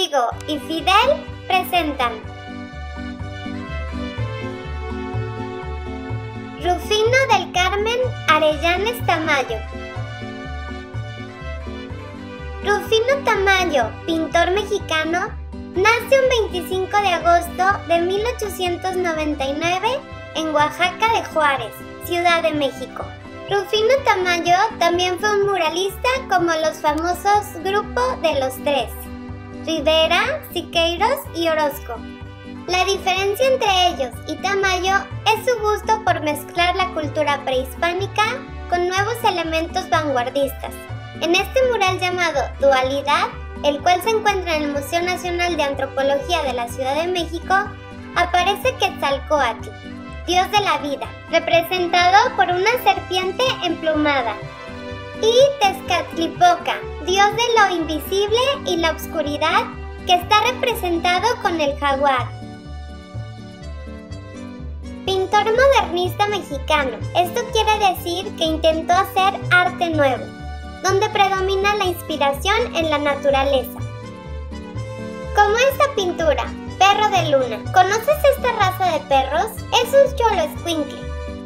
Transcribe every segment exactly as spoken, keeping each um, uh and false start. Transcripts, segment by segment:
Rodrigo y Fidel presentan Rufino del Carmen Arellanes Tamayo. Rufino Tamayo, pintor mexicano, nace un veinticinco de agosto de mil ochocientos noventa y nueve en Oaxaca de Juárez, Ciudad de México. Rufino Tamayo también fue un muralista como los famosos Grupo de los Tres, Rivera, Siqueiros y Orozco. La diferencia entre ellos y Tamayo es su gusto por mezclar la cultura prehispánica con nuevos elementos vanguardistas. En este mural llamado Dualidad, el cual se encuentra en el Museo Nacional de Antropología de la Ciudad de México, aparece Quetzalcóatl, dios de la vida, representado por una serpiente emplumada, y Tezcatlipoca, dios de lo invisible y la oscuridad, que está representado con el jaguar. Pintor modernista mexicano. Esto quiere decir que intentó hacer arte nuevo, donde predomina la inspiración en la naturaleza. Como esta pintura, Perro de Luna. ¿Conoces esta raza de perros? Es un xoloescuincle.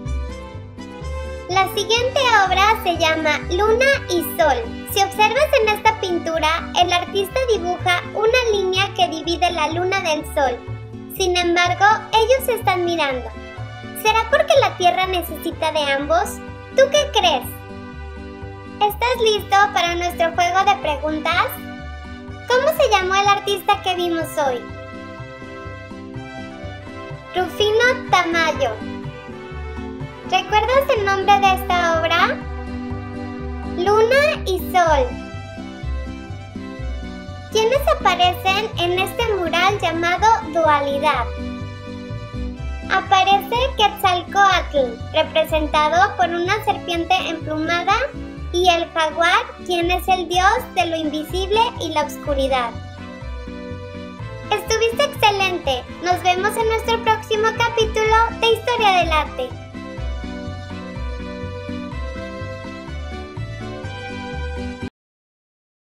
La siguiente obra se llama Luna y Sol. Si observas en esta pintura, el artista dibuja una línea que divide la luna del sol. Sin embargo, ellos se están mirando. ¿Será porque la Tierra necesita de ambos? ¿Tú qué crees? ¿Estás listo para nuestro juego de preguntas? ¿Cómo se llamó el artista que vimos hoy? Rufino Tamayo. ¿Recuerdas el nombre de esta obra? Luna y Sol. ¿Quiénes aparecen en este mural llamado Dualidad? Aparece Quetzalcóatl, representado por una serpiente emplumada, y el jaguar, quien es el dios de lo invisible y la oscuridad. Estuviste excelente. Nos vemos en nuestro próximo capítulo de Historia del Arte.